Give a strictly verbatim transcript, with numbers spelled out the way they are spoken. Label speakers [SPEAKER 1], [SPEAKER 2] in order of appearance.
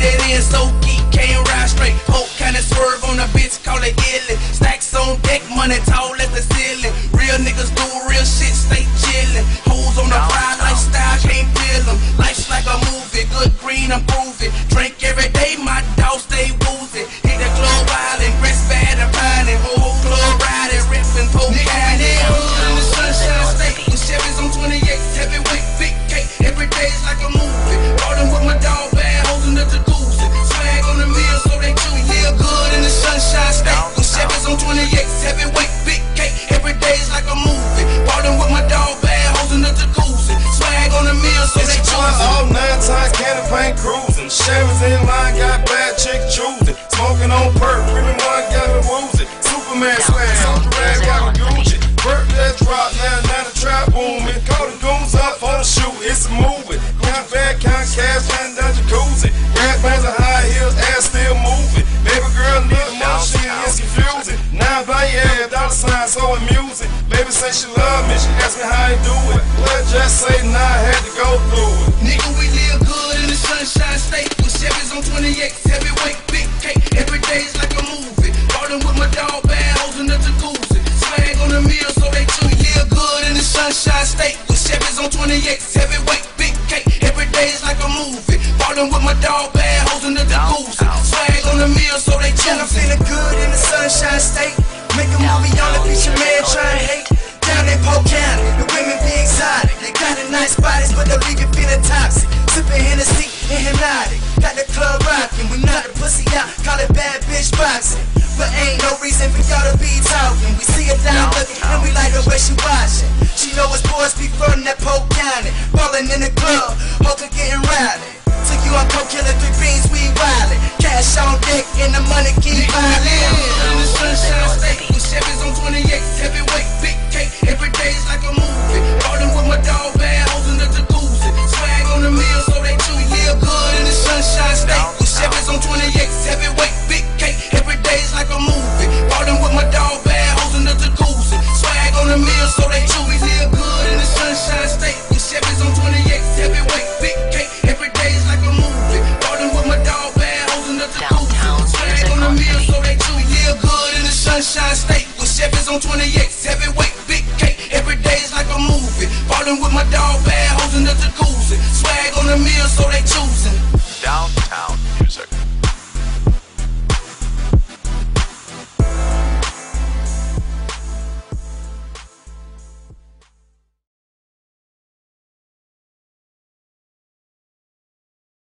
[SPEAKER 1] that in, so geek, can't ride straight. Hope kinda swerve on a bitch, call it illin'. Stacks on deck, money tall as the ceiling. Real niggas do real shit, stay chillin'. Hoes on the ride, lifestyle, can't feel them. Life's like a movie, good green, I'm proving. Drink every day, my dog stay woozy. Hit the club wild and dress bad and fine. And whole club riding, rippin', poking. Nigga, we live hood in the sunshine state. With Chevys on twenty-eights, heavyweight, big cake. Every day's like a movie. Rollin' with my dog, bad hoes in the jacuzzi. Swag on the meal, so they chew. Live good in the sunshine state. With Chevys on twenty-eights, heavyweight, big cake. Every day's like a movie. Rollin' with my dog, bad hoes in the jacuzzi. Swag on the meal, so they chew.
[SPEAKER 2] All nine times candy paint cruising. Chevys in line, got bad chick choosing. Smoking on perk, really one got me woozy. Superman swag, on the rag, got me Gucci. Perk that drop, now now the trap booming. Call the goons up for the shoot, it's a movie. Count bad, count cash, count down jacuzzi. Rat bands and high heels, ass still moving. Baby girl need a machine, it's confusing. Now by your dollar sign, so amusing. Baby say she love me, she ask me how I do it. Well, just say nah, I had to go through it.
[SPEAKER 1] Nigga, we live good in the sunshine state. With Chevys on twenty-eights, heavyweight, big cake. Every day's like a movie. Rollin' with my dog, bad hoes in the jacuzzi. Swag on the meal, so they chew. Live good in the sunshine state. With Chevys on twenty-eights, heavyweight, big cake. Every day's like a movie. Rollin' with my dog, bad hoes in the jacuzzi. Swag on the meal, so they chew.
[SPEAKER 3] I'm feeling good in the sunshine state. Make a movie on the beach, a man trying to hate. Down in Polk County, the women be exotic. They got a nice bodies, but they'll leave you feeling toxic. Sippin' Hennessy and hypnotic. Got the club rockin', we knock the pussy out, call it bad bitch boxing. But ain't no reason for y'all to be talking. We see her down looking, and we like the way she watchin'. She know us boys be from that Polk County. Ballin' in the club, hoes are getting rowdy. Took you on coke, killer three beans, we wildin'. Cash on deck, and the money keep piling.
[SPEAKER 1] In the sunshine state, with Chevys on twenty-eights, heavyweight, big cake. Every day's like a movie. Rollin' with my dog, bad hoes in the jacuzzi. Swag on the meal, so they chew. Live good in the sunshine state. With Chevys on twenty-eights, heavyweight, big cake. Every day's like a movie. Rollin' with my dog, bad hoes in the jacuzzi. Swag on the meal, so they chew. We live good in the sunshine state. With Chevys on twenty-eights, heavyweight, big cake. Every day's like a movie. Rollin' with my dog, bad hoes in the jacuzzi. Swag on the meal, so they chew. Live good in the sunshine state. With Chevys on twenty-eights, heavyweight, big cake. Every day's like a movie. Rollin' with my dog, bad hoes in the jacuzzi. Swag on the meal, so they choosing.